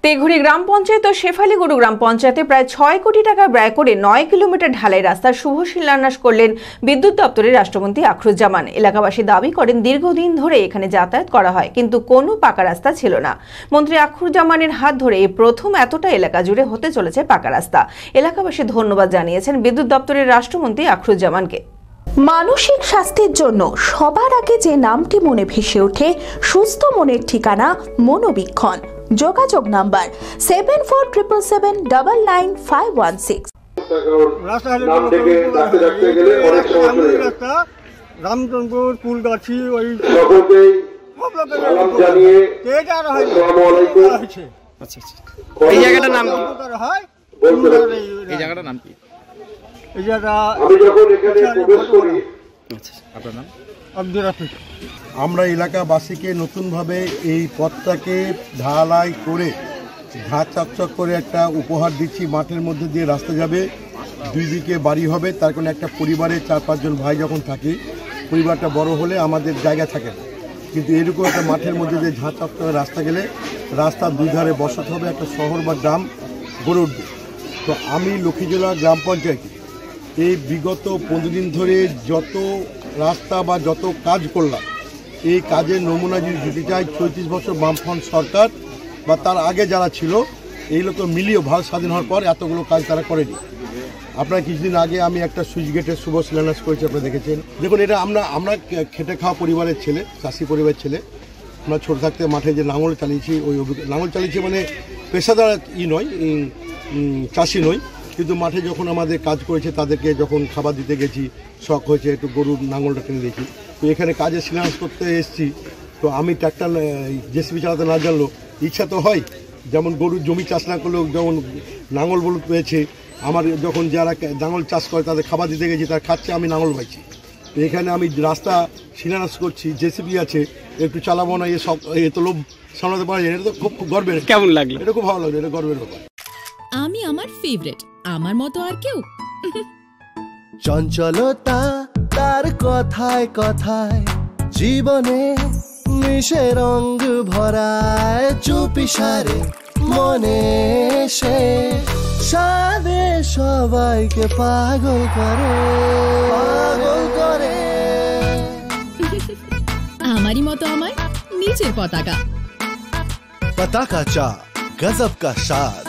তেঘুরি গ্রাম পঞ্চায়েত ও শেফালীগুড়ু গ্রাম পঞ্চায়েতে প্রায় ৬ কোটি টাকা ব্যয় করে ৯ কিলোমিটার ঢালাই রাস্তার শুভ শিলান্যাস করলেন বিদ্যুৎ দপ্তরের রাষ্ট্রমন্ত্রী আখরুজ্জামান। এলাকাবাসী দাবি করেন দীর্ঘদিন ধরে এখানে যাতায়াত করা হয়, কিন্তু কোনো পাকা রাস্তা ছিল না। মন্ত্রী আখরুজ্জামানের হাত ধরে এই প্রথম এতটা এলাকা জুড়ে হতে চলেছে পাকা রাস্তা। এলাকাবাসী ধন্যবাদ জানিয়েছেন বিদ্যুৎ দপ্তরের রাষ্ট্রমন্ত্রী আখরুজ্জামানকে। মানসিক স্বাস্থ্যের জন্য সবার আগে যে নামটি মনে ভেসে ওঠে, সুস্থ মনের ঠিকানা মনোবীক্ষণ। যোগাযোগ নাম্বার 7477799516। রামচন্দ্রপুর ফুলগাছি এই জায়গাটার নাম এই জায়গাটার নাম কি? এই জায়গা আমরা এলাকাবাসীকে নতুনভাবে এই পথটাকে ঢালাই করে ঘা চকচক করে একটা উপহার দিচ্ছি। মাঠের মধ্যে দিয়ে রাস্তা যাবে, দুই দিকে বাড়ি হবে, তার কারণে একটা পরিবারে ৪-৫ জন ভাই যখন থাকে, পরিবারটা বড় হলে আমাদের জায়গা থাকে না, কিন্তু এরকম একটা মাঠের মধ্যে দিয়ে ঝাঁ চকচকে রাস্তা গেলে রাস্তার দুই ধারে বসত হবে, একটা শহর বা গ্রাম গড়ে উঠবে। তো আমি লক্ষ্মীজোলা গ্রাম পঞ্চায়েতে এই বিগত 15 দিন ধরে যত রাস্তা বা যত কাজ করলাম, এই কাজের নমুনা যদি দিতে চাই, 34 বছর বামফ্রন্ট সরকার বা তার আগে যারা ছিল এই লোক মিলিয়েও ভারত স্বাধীন হওয়ার পর এতগুলো কাজ তারা করেনি। আপনার কিছুদিন আগে আমি একটা সুইচ গেটের শুভ শিলান্যাস করেছি, আপনারা দেখেছেন। দেখুন, এটা আমরা খেটে খাওয়া পরিবারের ছেলে, চাষি পরিবারের ছেলে। আমরা ছোটো থাকতে মাঠে যে লাঙল চালিয়েছি, ওই লাঙল চালিয়েছি, মানে পেশাদার নয়, চাষি নয়, কিন্তু মাঠে যখন আমাদের কাজ করেছে তাদেরকে যখন খাবার দিতে গেছি, শখ হয়েছে একটু গরুর লাঙলটা কিনে দিয়েছি। তো এখানে কাজে শিলান্যাস করতে এসেছি। তো আমি ট্র্যাক্টর জেসিবি চালাতে না জানলেও ইচ্ছা তো হয়, যেমন গরুর জমি চাষ না করলেও যেমন লাঙল বলুদ পেয়েছে, আমার যখন যারা লাঙল চাষ করে তাদের খাবার দিতে গেছি, তারা খাচ্ছে, আমি লাঙল পাইছি। তো এখানে আমি রাস্তা শিলান্যাস করছি, জেসিবি আছে, একটু চালাবো না, এ তো লোভ সামলাতে পারা যায়। এটা তো খুব গর্বের। কেমন লাগলো? এটা খুব ভালো লাগলো, এটা গর্বের ব্যাপার। আমি আমার ফেভারিট, আমার মতো আর কেউ। চঞ্চলতা তার কথায় কথায় জীবনে মিশে রঙ ভরায়, চুপি সারে মনে সে সাদে সবাইকে পাগল করে, পাগল করে। আমারই মতো আমার নিজের পতাকা। পতাকা চা, গজব কা স্বাদ।